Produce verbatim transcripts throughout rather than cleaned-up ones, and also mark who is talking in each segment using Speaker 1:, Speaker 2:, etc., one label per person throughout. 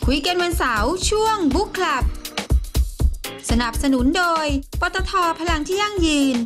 Speaker 1: คุยกันวันเสาร์ช่วงบุ๊กคลับสนับสนุนโดยปตท.พลังที่ยั่งยืน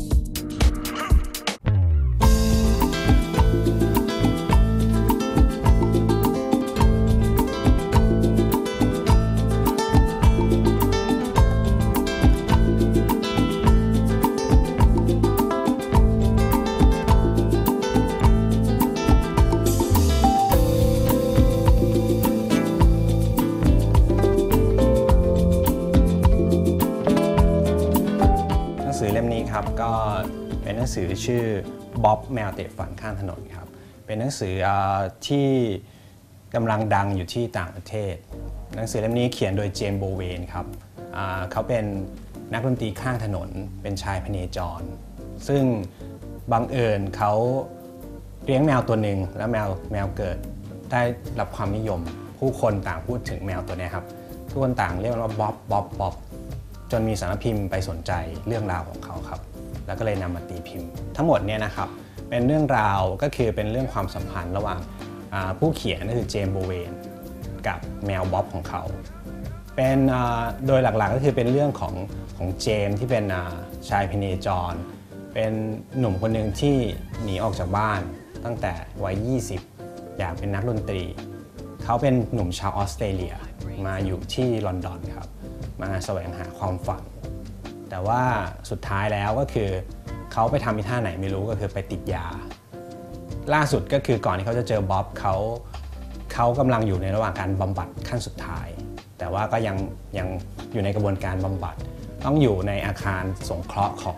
Speaker 2: ครับก็เป็นหนังสือชื่อบ๊อบแมวเตะฝันข้างถนนครับเป็นหนังสือที่กำลังดังอยู่ที่ต่างประเทศหนังสือเล่มนี้เขียนโดยเจมส์โบเวนครับเขาเป็นนักดนตรีข้างถนนเป็นชายพเนจรซึ่งบังเอิญเขาเลี้ยงแมวตัวหนึ่งแล้วแมวแมวเกิดได้รับความนิยมผู้คนต่างพูดถึงแมวตัวนี้ครับทุกคนต่างเรียกมันว่าบ๊อบบ๊อบบ๊อบจนมีสำนักพิมพ์ไปสนใจเรื่องราวของเขาครับแล้วก็เลยนำมาตีพิมพ์ทั้งหมดเนี่ยนะครับเป็นเรื่องราวก็คือเป็นเรื่องความสัมพันธ์ระหว่างผู้เขียนก็คือเจมส์โบเวนกับแมวบ๊อบของเขาเป็นโดยหลักๆก็คือเป็นเรื่องของของเจมส์ที่เป็นชายพเนจรเป็นหนุ่มคนหนึ่งที่หนีออกจากบ้านตั้งแต่วัยยี่สิบอยากเป็นนักดนตรีเขาเป็นหนุ่มชาวออสเตรเลียมาอยู่ที่ลอนดอนครับมาแสวงหาความฝันแต่ว่าสุดท้ายแล้วก็คือเขาไปทำอีท่าไหนไม่รู้ก็คือไปติดยาล่าสุดก็คือก่อนที่เขาจะเจอบ๊อบเขาเขากำลังอยู่ในระหว่างการบำบัดขั้นสุดท้ายแต่ว่าก็ยังยังอยู่ในกระบวนการบำบัดต้องอยู่ในอาคารสงเคราะห์ของ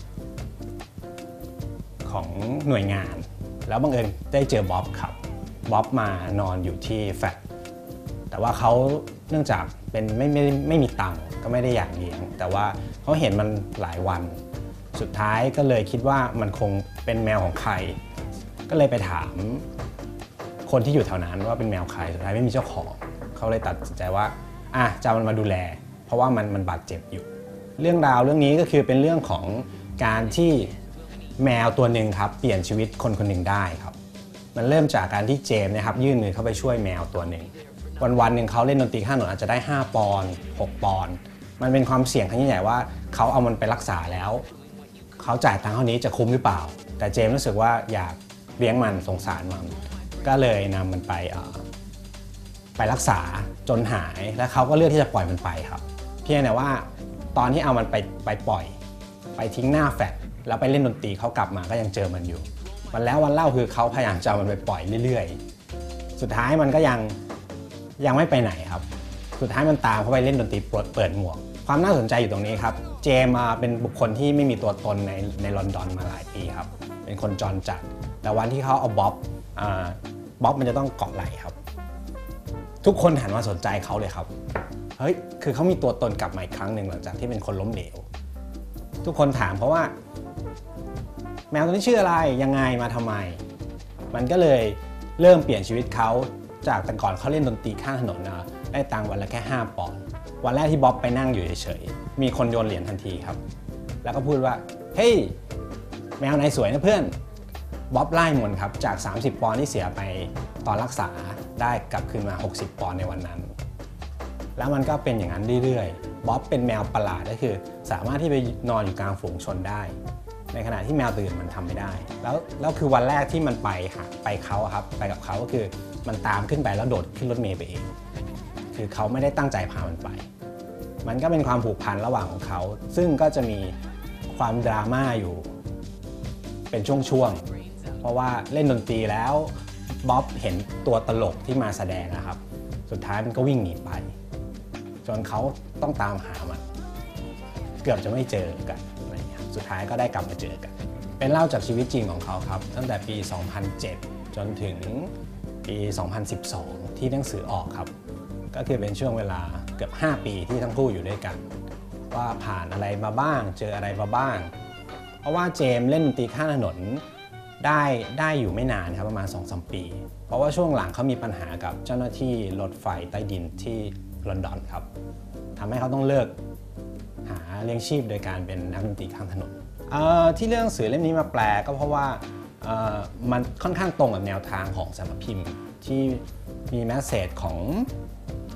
Speaker 2: ของหน่วยงานแล้วบังเอิญได้เจอบ๊อบครับบ๊อบมานอนอยู่ที่แฟลตแต่ว่าเขาเนื่องจากเป็นไม่ไม่ไม่มีตังค์ก็ไม่ได้อยากเลี้ยงแต่ว่าเขาเห็นมันหลายวันสุดท้ายก็เลยคิดว่ามันคงเป็นแมวของใครก็เลยไปถามคนที่อยู่แถวนั้นว่าเป็นแมวใครสุดท้ายไม่มีเจ้าของเขาเลยตัดสินใจว่าอ่ะจะเอามันมาดูแลเพราะว่ามันมันบาดเจ็บอยู่เรื่องราวเรื่องนี้ก็คือเป็นเรื่องของการที่แมวตัวหนึ่งครับเปลี่ยนชีวิตคนคนหนึ่งได้ครับมันเริ่มจากการที่เจมส์นะครับยื่นมือเข้าไปช่วยแมวตัวหนึ่งวันวันหนึ่งเขาเล่นดนตรีข้างถนนอาจจะได้ห้าปอนด์หกปอนด์มันเป็นความเสี่ยงครั้งใหญ่ว่าเขาเอามันไปรักษาแล้วเขาจ่ายตังค์เท่านี้จะคุ้มหรือเปล่าแต่เจมส์รู้สึกว่าอยากเลี้ยงมันสงสารมันก็เลยนำมันไปไปรักษาจนหายแล้วเขาก็เลือกที่จะปล่อยมันไปครับเพียงแต่ว่าตอนที่เอามันไปไปปล่อยไปทิ้งหน้าแฟลตแล้วไปเล่นดนตรีเขากลับมาก็ยังเจอมันอยู่วันแล้ววันเล่าคือเขาพยายามจะเอามันไปปล่อยเรื่อยๆสุดท้ายมันก็ยังยังไม่ไปไหนครับสุดท้ายมันตามเขาไปเล่นดนตรีเปิดหมวกความน่าสนใจอยู่ตรงนี้ครับเจมส์เป็นบุคคลที่ไม่มีตัวตนในในลอนดอนมาหลายปีครับเป็นคนจรจัดแต่วันที่เขาเอาบ๊อบบ๊อบมันจะต้องเกาะไหล่ครับทุกคนหันมาสนใจเขาเลยครับเฮ้ยคือเขามีตัวตนกลับมาอีกครั้งหนึ่งหลังจากที่เป็นคนล้มเหลวทุกคนถามเพราะว่าแมวตัวนี้ชื่ออะไรยังไงมาทำไมมันก็เลยเริ่มเปลี่ยนชีวิตเขาจากแต่ก่อนเขาเล่นดนตรีข้างถนนนะได้ตังค์วันละแค่ห้าปอนด์วันแรกที่บ๊อบไปนั่งอยู่เฉยๆมีคนโยนเหรียญทันทีครับแล้วก็พูดว่าเฮ้ยแมวนายสวยนะเพื่อนบ๊อบไล่มนครับจากสามสิบปอนด์ที่เสียไปตอนรักษาได้กลับคืนมาหกสิบปอนด์ในวันนั้นแล้วมันก็เป็นอย่างนั้นเรื่อยๆบ๊อบเป็นแมวประหลาดก็คือสามารถที่ไปนอนอยู่กลางฝูงชนได้ในขณะที่แมวตื่นมันทำไม่ได้แล้วแล้วคือวันแรกที่มันไปหาไปเขาครับไปกับเขาก็คือมันตามขึ้นไปแล้วโดดขึ้นรถเมล์ไปเองคือเขาไม่ได้ตั้งใจพามันไปมันก็เป็นความผูกพันระหว่างของเขาซึ่งก็จะมีความดราม่าอยู่เป็นช่วงๆเพราะว่าเล่นดนตรีแล้วบ๊อบเห็นตัวตลกที่มาแสดงนะครับสุดท้ายมันก็วิ่งหนีไปจนเขาต้องตามหามันเกือบจะไม่เจอกันอะไรอย่างเงี้ยสุดท้ายก็ได้กลับมาเจอกันเป็นเล่าจากชีวิตจริงของเขาครับตั้งแต่ปีสองพันเจ็ดจนถึงปีสองพันสิบสองที่หนังสือออกครับก็คือเป็นช่วงเวลาเกือบห้าปีที่ทั้งคู่อยู่ด้วยกันว่าผ่านอะไรมาบ้างเจออะไรมาบ้างเพราะว่าเจมส์เล่นดนตรีข้างถนนได้ได้อยู่ไม่นานครับประมาณ สองถึงสาม ปีเพราะว่าช่วงหลังเขามีปัญหากับเจ้าหน้าที่รถไฟใต้ดินที่ลอนดอนครับทำให้เขาต้องเลิกหาเลี้ยงชีพโดยการเป็นนักดนตรีข้างถนนที่เรื่องหนังสือเล่มนี้มาแปลก็เพราะว่ามันค่อนข้างตรงกับแนวทางของสำนักพิมพ์ที่มีแมสเสจของ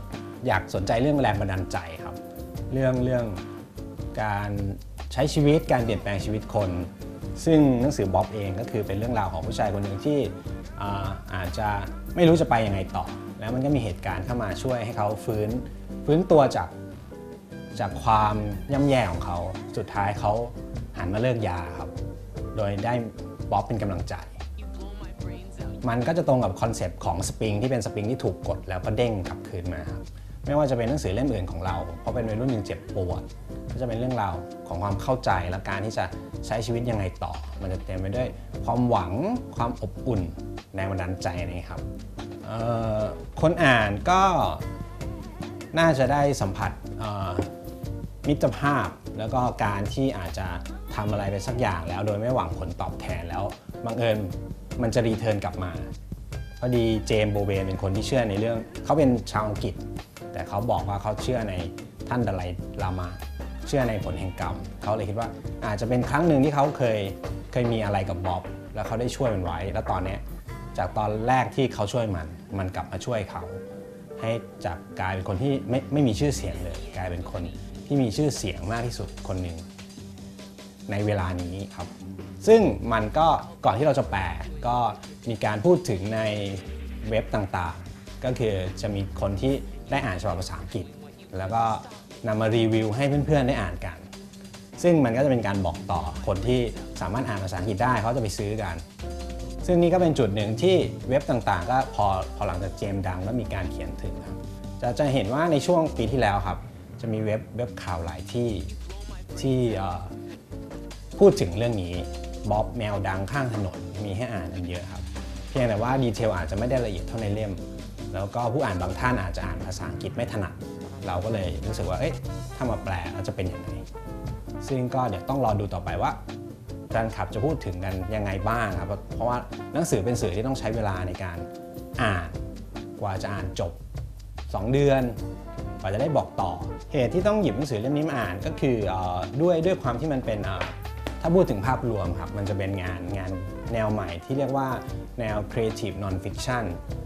Speaker 2: อยากสนใจเรื่องแรงบันดาลใจครับเรื่องเรื่องการใช้ชีวิตการเปลี่ยนแปลงชีวิตคนซึ่งหนังสือบ๊อบเองก็คือเป็นเรื่องราวของผู้ชายคนหนึ่งที่อาอาจจะไม่รู้จะไปยังไงต่อแล้วมันก็มีเหตุการณ์เข้ามาช่วยให้เขาฟื้นฟื้นตัวจากจากความย่ำแย่ของเขาสุดท้ายเขาหันมาเลิกยาครับโดยได้บ๊อบเป็นกำลังใจมันก็จะตรงกับคอนเซปต์ของสปริงที่เป็นสปริงที่ถูกกดแล้วก็เด้งกลับคืนมาครับไม่ว่าจะเป็นหนังสือเล่มอื่นของเราเพราะเป็นวัยรุ่นหนึ่งเจ็บปวดก็จะเป็นเรื่องราวของความเข้าใจและการที่จะใช้ชีวิตยังไงต่อมันจะเต็มไปด้วยความหวังความอบอุ่นแรงบันดาลใจนี่ครับคนอ่านก็น่าจะได้สัมผัสมิตรภาพแล้วก็การที่อาจจะทำอะไรไปสักอย่างแล้วโดยไม่หวังผลตอบแทนแล้วบังเอิญมันจะรีเทิร์นกลับมาพอดีเจมส์โบเวนเป็นคนที่เชื่อในเรื่องเขาเป็นชาวอังกฤษแต่เขาบอกว่าเขาเชื่อในท่านดาไลลามาเชื่อในผลแห่งกรรมเขาเลยคิดว่าอาจจะเป็นครั้งหนึ่งที่เขาเคยเคยมีอะไรกับบ๊อบแล้วเขาได้ช่วยมันไว้แล้วตอนนี้จากตอนแรกที่เขาช่วยมันมันกลับมาช่วยเขาให้จากกลายเป็นคนที่ไม่ไม่มีชื่อเสียงเลยกลายเป็นคนที่มีชื่อเสียงมากที่สุดคนหนึ่งในเวลานี้ครับซึ่งมันก็ก่อนที่เราจะแปลก็มีการพูดถึงในเว็บต่างๆก็คือจะมีคนที่ได้อ่านฉบับภาษาอังกฤษแล้วก็นำมารีวิวให้เพื่อนๆได้อ่านกันซึ่งมันก็จะเป็นการบอกต่อคนที่สามารถอ่านภาษาอังกฤษได้เขาจะไปซื้อกันซึ่งนี่ก็เป็นจุดหนึ่งที่เว็บต่างๆก็พอพอหลังจากเจมส์ดังแล้วมีการเขียนถึงครับจะจะเห็นว่าในช่วงปีที่แล้วครับจะมีเว็บเว็บข่าวหลายที่ที่พูดถึงเรื่องนี้บ๊อบแมวดังข้างถนนมีให้อ่านกันเยอะครับเพียงแต่ว่าดีเทลอาจจะไม่ได้ละเอียดเท่าในเล่มแล้วก็ผู้อ่านบางท่านอาจจะอ่านภาษาอังกฤษไม่ถนัดเราก็เลยรู้สึกว่าเอ๊ะถ้ามาแปลแล้วจะเป็นยังไงซึ่งก็เดี๋ยวต้องรอดูต่อไปว่าแฟนคลับจะพูดถึงกันยังไงบ้างครับเพราะว่าหนังสือเป็นสื่อที่ต้องใช้เวลาในการอ่านกว่าจะอ่านจบสองเดือนกว่าจะได้บอกต่อเหตุที่ต้องหยิบหนังสือเล่มนี้มาอ่านก็คือด้วยด้วยความที่มันเป็นถ้าพูดถึงภาพรวมครับมันจะเป็นงานงานแนวใหม่ที่เรียกว่าแนว Creative Non-Fiction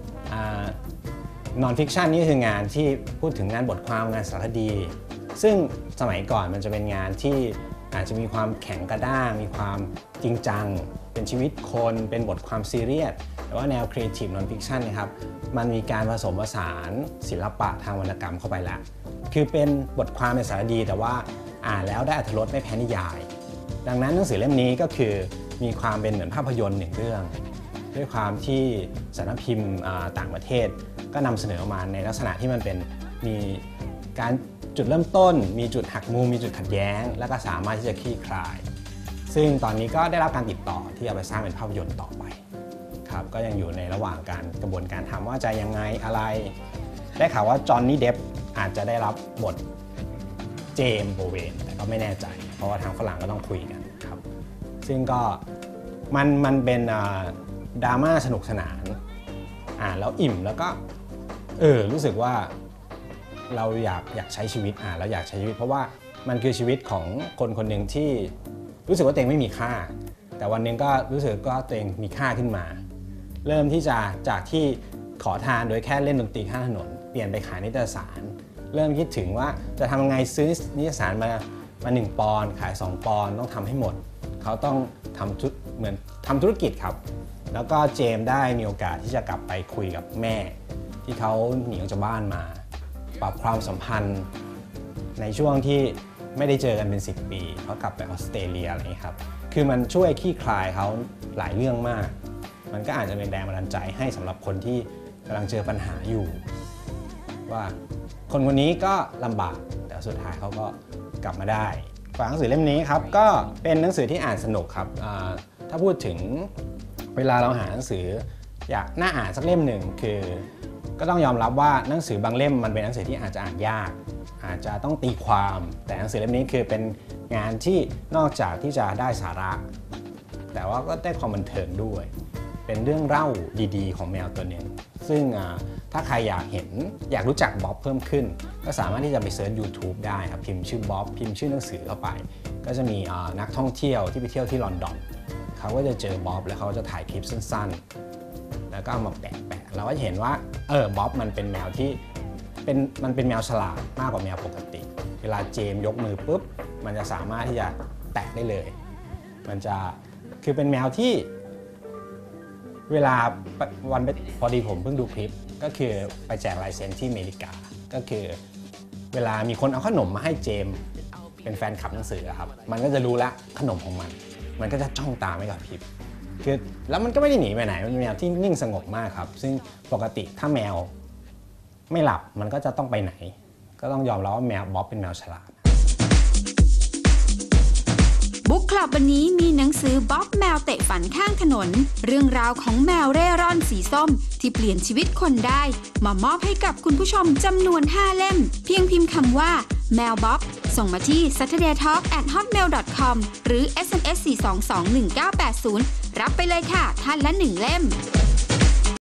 Speaker 2: Non-Fiction นี่คืองานที่พูดถึงงานบทความงานสารคดีซึ่งสมัยก่อนมันจะเป็นงานที่อาจจะมีความแข็งกระด้างมีความจริงจังเป็นชีวิตคนเป็นบทความซีเรียสแต่ว่าแนว Creative Non-Fiction นะครับมันมีการผสมผสานศิลปะทางวรรณกรรมเข้าไปแล้วคือเป็นบทความในสารคดีแต่ว่าอ่านแล้วได้อรรถรสไม่แพ้นิยายดังนั้นหนังสือเล่มนี้ก็คือมีความเป็นเหมือนภาพยนตร์หนึ่งเรื่องด้วยความที่สำนักพิมพ์ต่างประเทศก็นำเสนอออกมาในลักษณะที่มันเป็นมีการจุดเริ่มต้นมีจุดหักมุมมีจุดขัดแย้งและก็สามารถที่จะคลี่คลายซึ่งตอนนี้ก็ได้รับการติดต่อที่เอาไปสร้างเป็นภาพยนตร์ต่อไปครับก็ยังอยู่ในระหว่างการกระบวนการทำว่าจะยังไงอะไรได้ข่าวว่าจอห์นนี่เดฟอาจจะได้รับบทเจมส์โบเวนแต่ก็ไม่แน่ใจเพราะว่าทางฝรั่งก็ต้องคุยกันครับซึ่งก็มันมันเป็นดราม่าสนุกสนานอ่านแล้วอิ่มแล้วก็เออรู้สึกว่าเราอยากอยากใช้ชีวิตอ่านแล้วอยากใช้ชีวิตเพราะว่ามันคือชีวิตของคนคนหนึ่งที่รู้สึกว่าตัวเองไม่มีค่าแต่วันนึงก็รู้สึกว่าตัวเองมีค่าขึ้นมาเริ่มที่จะจากที่ขอทานโดยแค่เล่นดนตรีข้างถนนเปลี่ยนไปขายนิตยสารเริ่มคิดถึงว่าจะทำยังไงซื้อนิตยสารมามาหนึ่งปอนด์ขายสองปอนด์ต้องทำให้หมดเขาต้องทำธุเหมือนทำธุรกิจครับแล้วก็เจมส์ได้มีโอกาสที่จะกลับไปคุยกับแม่ที่เขาหนีออกจากบ้านมาปรับความสัมพันธ์ในช่วงที่ไม่ได้เจอกันเป็นสิบปีเขากลับไปออสเตรเลียอะไรอย่างนี้ครับคือมันช่วยคลี่คลายเขาหลายเรื่องมากมันก็อาจจะเป็นแรงบันดาลใจให้สำหรับคนที่กำลังเจอปัญหาอยู่ว่าคนคนนี้ก็ลำบากแต่สุดท้ายเขาก็กลับมาได้ฝากหนังสือเล่มนี้ครับก็เป็นหนังสือที่อ่านสนุกครับถ้าพูดถึงเวลาเราหาหนังสืออยากน่าอ่านสักเล่มหนึ่งคือก็ต้องยอมรับว่าหนังสือบางเล่มมันเป็นหนังสือที่อาจจะอ่านยากอาจจะต้องตีความแต่หนังสือเล่มนี้คือเป็นงานที่นอกจากที่จะได้สาระแต่ว่าก็ได้ความบันเทิงด้วยเป็นเรื่องเล่าดีๆของแมวตัวหนึ่งซึ่งถ้าใครอยากเห็นอยากรู้จักบ๊อบเพิ่มขึ้นก็สามารถที่จะไปเสิร์ช YouTube ได้ครับพิมพ์ชื่อบ๊อบพิมพ์ชื่อหนังสือเข้าไปก็จะมีนักท่องเที่ยวที่ไปเที่ยวที่ลอนดอนเขาก็จะเจอบ๊อบแล้วเขาจะถ่ายคลิปสั้นๆแล้วก็เอามาแปะๆเราก็จะเห็นว่าเออบ๊อบมันเป็นแมวที่เป็นมันเป็นแมวฉลาดมากกว่าแมวปกติ เวลาเจมยกมือปุ๊บมันจะสามารถที่จะแตะได้เลยมันจะคือเป็นแมวที่เวลาวันพอดีผมเพิ่งดูคลิปก็คือไปแจกลายเซ็นที่อเมริกาก็คือเวลามีคนเอาขนมมาให้เจมเป็นแฟนคลับหนังสือครับมันก็จะรู้ละขนมของมันมันก็จะจ้องตาไม่กระพริบคือแล้วมันก็ไม่ได้หนีไปไหนมันเป็นแมวที่นิ่งสงบมากครับซึ่งปกติถ้าแมวไม่หลับมันก็จะต้องไปไหนก็ต้องยอมรับว่าแมวบ๊อบเป็นแมวฉลาด
Speaker 1: บุ๊กคลับวันนี้มีหนังสือบ๊อบแมวเตะฝันข้างถนนเรื่องราวของแมวเร่ร่อนสีส้มที่เปลี่ยนชีวิตคนได้มามอบให้กับคุณผู้ชมจำนวนห้าเล่มเพียงพิมพ์คำว่าแมวบ๊อบส่งมาที่ ซัตเทอร์เดย์ทอล์ก แอท ฮอตเมล ดอท คอม หรือ เอส เอ็ม เอส สี่ สอง สอง หนึ่ง เก้า แปด ศูนย์รับไปเลยค่ะท่านละหนึ่งเล่ม